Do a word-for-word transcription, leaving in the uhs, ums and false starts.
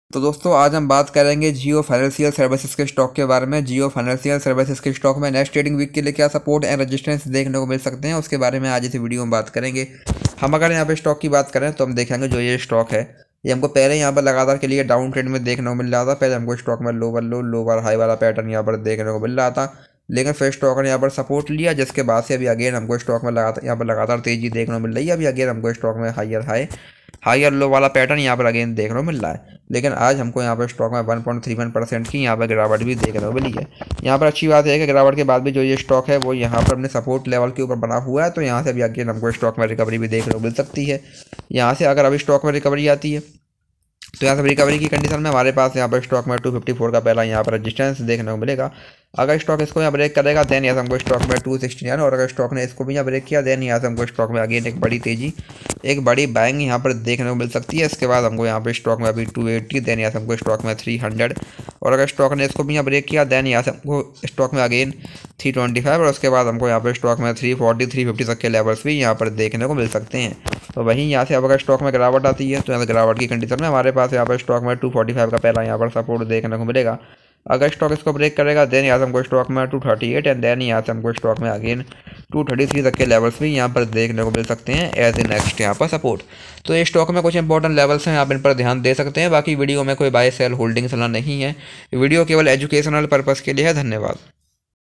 तो दोस्तों आज हम बात करेंगे जियो फाइनेंशियल सर्विसेज के स्टॉक के बारे में। जियो फाइनेंशियल सर्विसेज के स्टॉक में नेक्स्ट ट्रेडिंग वीक के लिए क्या सपोर्ट एंड रेजिस्टेंस देखने को मिल सकते हैं, उसके बारे में आज इस वीडियो में बात करेंगे। हम अगर यहाँ पे स्टॉक की बात करें तो हम देखेंगे जो ये स्टॉक है ये हमको पहले यहाँ पर लगातार के लिए डाउन ट्रेंड में देखने को मिल रहा था। पहले हमको स्टॉक में लोवर लो लोवर हाई वाला पैटर्न यहाँ पर देखने को मिल रहा था, लेकिन फिर स्टॉक ने यहाँ पर सपोर्ट लिया, जिसके बाद से अभी अगेन हमको स्टॉक में लगातार यहाँ पर लगातार तेजी देखने को मिल रही है। अभी अगेन हमको स्टॉक में हायर हाई हायर लो वाला पैटर्न यहाँ पर अगेन देखने को मिल रहा है, लेकिन आज हमको यहाँ पर स्टॉक में one point three one percent की यहाँ पर गिरावट भी देखने को मिली है। यहाँ पर अच्छी बात है कि गिरावट के बाद भी जो ये स्टॉक है वो यहाँ पर अपने सपोर्ट लेवल के ऊपर बना हुआ है, तो यहाँ से अभी अगेन हमको स्टॉक में रिकवरी भी देखने को मिल सकती है। यहाँ से अगर अभी स्टॉक में रिकवरी आती है तो यहाँ से रिकवरी की कंडीशन में हमारे पास यहाँ पर स्टॉक में टू फिफ्टी फोर का पहला यहाँ पर रेजिस्टेंस देखने को मिलेगा। अगर स्टॉक इसको यहाँ ब्रेक करेगा देन यहाँ से हमको स्टॉक में टू सिक्सटी नाइन, और अगर स्टॉक ने इसको भी यहाँ ब्रेक किया देन यहाँ से हमको स्टॉक में अगेन एक बड़ी तेजी एक बड़ी बाइंग यहाँ पर देखने को मिल सकती है। इसके बाद हमको यहाँ पर स्टॉक में अभी टू एट्टी, देन यहाँ से हमको स्टॉक में थ्री हंड्रेड, और अगर स्टॉक ने इसको भी यहाँ ब्रेक किया देन यहाँ से हमको स्टॉक में अगेन थ्री ट्वेंटी फाइव, और उसके बाद हमको यहाँ पर स्टॉक में थ्री फोर्टी थ्री फिफ्टी तक के लेवल्स भी यहाँ पर देखने को मिल सकते हैं। तो वहीं यहाँ से अब अगर स्टॉक में गिरावट आती है तो यहाँ से गिरावट की कंडीशन में हमारे पास यहाँ पर स्टॉक में टू फोर्टी फाइव का पहला यहाँ पर सपोर्ट देखने को मिलेगा। अगर स्टॉक इसको ब्रेक करेगा देन यहाँ से हमको स्टॉक में two thirty eight, and then यहाँ से हमको स्टॉक में अगेन टू थर्टी थ्री तक के लेवल्स भी यहाँ पर देखने को मिल सकते हैं एज ए नेक्स्ट यहाँ पर सपोर्ट। तो ये स्टॉक में कुछ इंपॉर्टेंट लेवल्स हैं, आप इन पर ध्यान दे सकते हैं। बाकी वीडियो में कोई बाय सेल होल्डिंग सलाह नहीं है, वीडियो केवल एजुकेशनल पर्पज़ के लिए है। धन्यवाद।